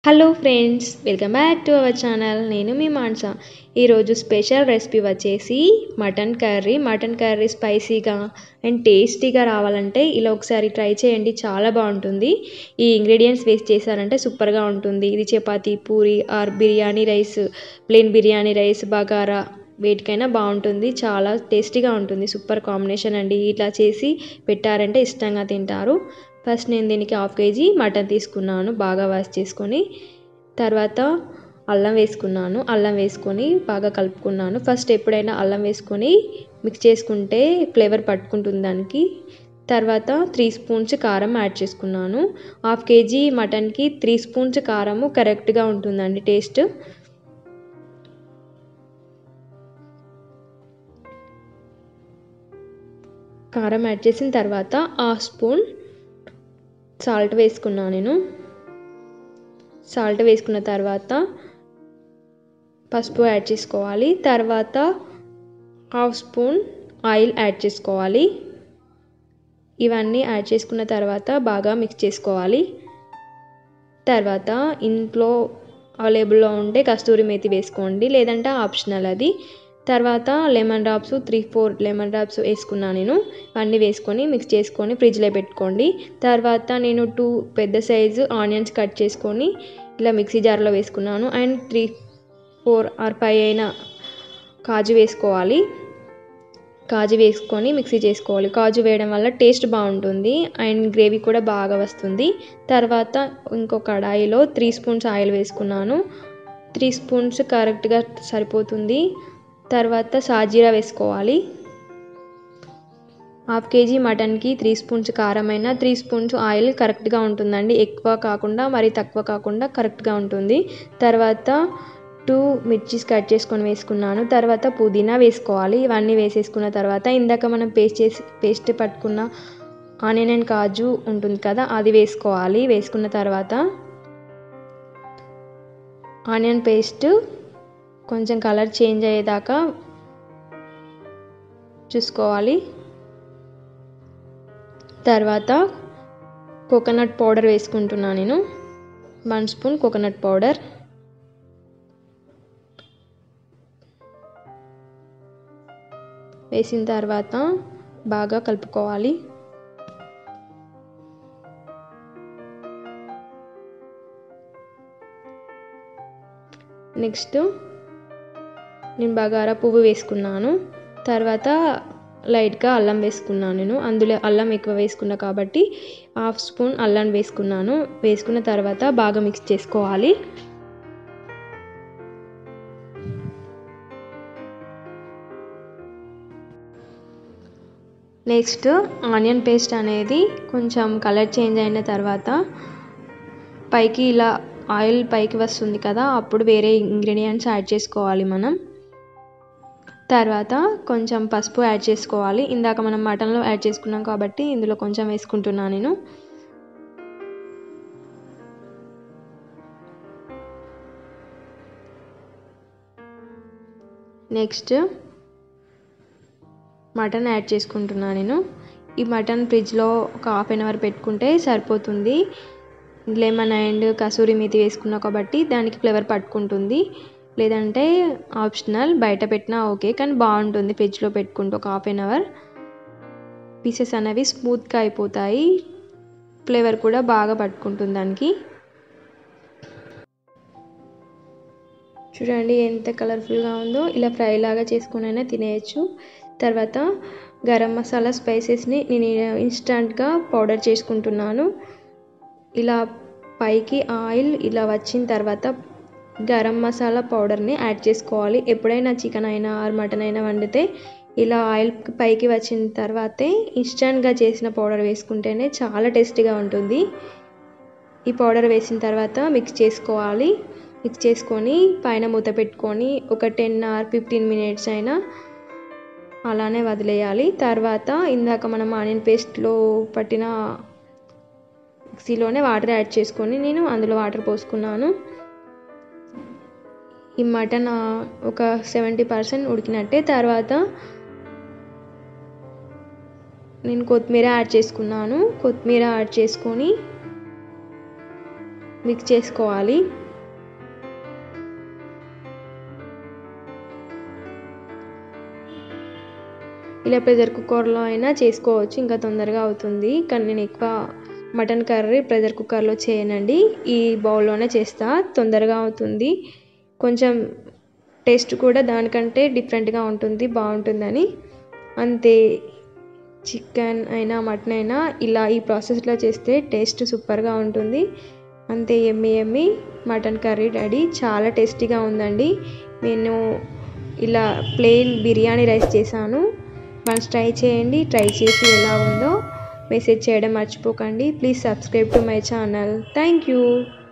Hello friends, welcome back to our channel. నేను మీ మాన్సా. ఈరోజు స్పెషల్ రెసిపీ వచ్చేసి మటన్ కర్రీ స్పైసీగా అండ్ టేస్టీగా రావాలంటే ఇలా ఒకసారి ట్రై చేయండి. చాలా బాగుంటుంది. ఈ ఇంగ్రీడియంట్స్ వేస్ట్ చేశారంటే సూపర్గా ఉంటుంది. ఇది chapati, puri or biryani rice, plain biryani rice, bagara వేటికైనా బాగుంటుంది. చాలా టేస్టీగా ఉంటుంది. సూపర్ కాంబినేషన్ అండి. ఇట్లా చేసి పెట్టారంటే ఇష్టంగా తింటారు. ఫస్ట్ నేను దీనికి 1/2 kg మటన్ తీసుకున్నాను. బాగా వాష్ చేసుకొని తర్వాత అల్లం వేసుకొని బాగా కలుపుకున్నాను. ఫస్ట్ ఎప్పుడైనా అల్లం వేసుకొని మిక్స్ చేసుకుంటే ఫ్లేవర్ పట్టుకుంటుంది దానికి. తర్వాత 3 స్పూన్స్ కారం యాడ్ చేసుకున్నాను. 1/2 kg మటన్కి 3 స్పూన్స్ కారము కరెక్ట్గా ఉంటుందండి టేస్ట్. కారం యాడ్ చేసిన తర్వాత 1/2 స్పూన్ సాల్ట్ వేసుకున్నాను నేను. సాల్ట్ వేసుకున్న తర్వాత పసుపు యాడ్ చేసుకోవాలి. తర్వాత 1/2 స్పూన్ ఆయిల్ యాడ్ చేసుకోవాలి. ఇవన్నీ యాడ్ చేసుకున్న తర్వాత బాగా మిక్స్ చేసుకోవాలి. తర్వాత ఇంట్లో అవైలబుల్లో ఉంటే కస్తూరి మేతి వేసుకోండి, లేదంటే ఆప్షనల్ అది. తర్వాత లెమన్ డ్రాప్స్ 3-4 లెమన్ డ్రాప్స్ వేసుకున్నాను నేను. అన్నీ వేసుకొని మిక్స్ చేసుకొని ఫ్రిడ్జ్లో పెట్టుకోండి. తర్వాత నేను 2 పెద్ద సైజు ఆనియన్స్ కట్ చేసుకొని ఇలా మిక్సీ జార్లో వేసుకున్నాను. అండ్ 3, 4 ఆర్ 5 అయినా కాజు వేసుకోవాలి. కాజు వేసుకొని మిక్సీ చేసుకోవాలి. కాజు వేయడం వల్ల టేస్ట్ బాగుంటుంది అండ్ గ్రేవీ కూడా బాగా వస్తుంది. తర్వాత ఇంకో కడాయిలో 3 స్పూన్స్ ఆయిల్ వేసుకున్నాను. 3 స్పూన్స్ కరెక్ట్గా సరిపోతుంది. తర్వాత సాజీరా వేసుకోవాలి. 1/2 kg మటన్కి 3 స్పూన్స్ కారమైన 3 స్పూన్స్ ఆయిల్ కరెక్ట్గా ఉంటుందండి. ఎక్కువ కాకుండా మరి తక్కువ కాకుండా కరెక్ట్గా ఉంటుంది. తర్వాత 2 మిర్చీస్ కట్ చేసుకొని వేసుకున్నాను. తర్వాత పుదీనా వేసుకోవాలి. ఇవన్నీ వేసేసుకున్న తర్వాత ఇందాక మనం పేస్ట్ పట్టుకున్న ఆనియన్ అండ్ కాజు ఉంటుంది కదా, అది వేసుకోవాలి. వేసుకున్న తర్వాత ఆనియన్ పేస్ట్ కొంచెం కలర్ చేంజ్ అయ్యేదాకా చూసుకోవాలి. తర్వాత కోకోనట్ పౌడర్ వేసుకుంటున్నాను నేను. 1 స్పూన్ కోకోనట్ పౌడర్ వేసిన తర్వాత బాగా కలుపుకోవాలి. నెక్స్ట్ నేను బగారా పువ్వు వేసుకున్నాను. తర్వాత లైట్గా అల్లం వేసుకున్నాను నేను. అందులో అల్లం ఎక్కువ వేసుకున్నా కాబట్టి 1/2 స్పూన్ అల్లం వేసుకున్నాను. వేసుకున్న తర్వాత బాగా మిక్స్ చేసుకోవాలి. నెక్స్ట్ ఆనియన్ పేస్ట్ అనేది కొంచెం కలర్ చేంజ్ అయిన తర్వాత పైకి ఇలా ఆయిల్ పైకి వస్తుంది కదా, అప్పుడు వేరే ఇంగ్రీడియంట్స్ యాడ్ చేసుకోవాలి మనం. తర్వాత కొంచెం పసుపు యాడ్ చేసుకోవాలి. ఇందాక మనం మటన్లో యాడ్ చేసుకున్నాం కాబట్టి ఇందులో కొంచెం వేసుకుంటున్నాను నేను. నెక్స్ట్ మటన్ యాడ్ చేసుకుంటున్నాను నేను. ఈ మటన్ ఫ్రిడ్జ్లో ఒక 1/2 అవర్ పెట్టుకుంటే సరిపోతుంది. లెమన్ అండ్ కసూరి మేతి వేసుకున్నా కాబట్టి దానికి ఫ్లేవర్ పట్టుకుంటుంది. లేదంటే ఆప్షనల్, బయట పెట్టినా ఓకే, కానీ బాగుంటుంది ఫ్రిడ్జ్లో పెట్టుకుంటే ఒక 1/2 అవర్. పీసెస్ అనేవి స్మూత్గా అయిపోతాయి. ఫ్లేవర్ కూడా బాగా పట్టుకుంటుంది దానికి. చూడండి ఎంత కలర్ఫుల్గా ఉందో. ఇలా ఫ్రై లాగా చేసుకుని అయినా తినేయచ్చు. తర్వాత గరం మసాలా స్పైసెస్ని నేను ఇన్స్టంట్గా పౌడర్ చేసుకుంటున్నాను. ఇలా పైకి ఆయిల్ ఇలా వచ్చిన తర్వాత గరం మసాలా పౌడర్ని యాడ్ చేసుకోవాలి. ఎప్పుడైనా చికెన్ అయినా ఆర్ మటన్ అయినా వండితే ఇలా ఆయిల్ పైకి వచ్చిన తర్వాతే ఇన్స్టంట్గా చేసిన పౌడర్ వేసుకుంటేనే చాలా టేస్టీగా ఉంటుంది. ఈ పౌడర్ వేసిన తర్వాత మిక్స్ చేసుకోవాలి. మిక్స్ చేసుకొని పైన మూత పెట్టుకొని ఒక 10 or 15 minutes అయినా అలానే వదిలేయాలి. తర్వాత ఇందాక మనం ఆనియన్ పేస్ట్లో పట్టిన మిక్సీలోనే వాటర్ యాడ్ చేసుకొని నేను అందులో వాటర్ పోసుకున్నాను. ఈ మటన్ ఒక 70% ఉడికినట్టే. తర్వాత నేను కొత్తిమీర యాడ్ చేసుకున్నాను. కొత్తిమీర యాడ్ చేసుకొని మిక్స్ చేసుకోవాలి. ఇలా ప్రెషర్ కుక్కర్లో అయినా చేసుకోవచ్చు, ఇంకా తొందరగా అవుతుంది. కానీ నేను ఎక్కువ మటన్ కర్రీ ప్రెషర్ కుక్కర్లో చేయనండి, ఈ బౌల్లోనే చేస్తా, తొందరగా అవుతుంది. కొంచెం టేస్ట్ కూడా దానికంటే డిఫరెంట్గా ఉంటుంది, బాగుంటుందని. అంతే, చికెన్ అయినా మటన్ అయినా ఇలా ఈ ప్రాసెస్లో చేస్తే టేస్ట్ సూపర్గా ఉంటుంది. అంతే, ఎమ్మి మటన్ కర్రీ రెడీ. చాలా టేస్టీగా ఉందండి. నేను ఇలా ప్లెయిన్ బిర్యానీ రైస్ చేశాను. వన్స్ ట్రై చేయండి. ట్రై చేసి ఎలా ఉందో మెసేజ్ చేయడం మర్చిపోకండి. Please subscribe to my channel. Thank you.